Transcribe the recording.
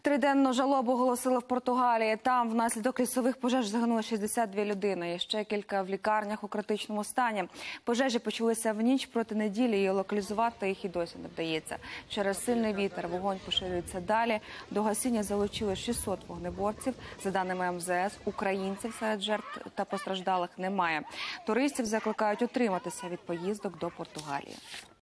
Триденну жалобу оголосили в Португалії. Там внаслідок лісових пожеж загинули 62 людини. І ще кілька в лікарнях у критичному стані. Пожежі почалися в ніч проти неділі і локалізувати їх і досі не вдається. Через сильний вітер вогонь поширюється далі. До гасіння залучили 600 вогнеборців. За даними МЗС, українців серед жертв та постраждалих немає. Туристів закликають утриматися від поїздок до Португалії.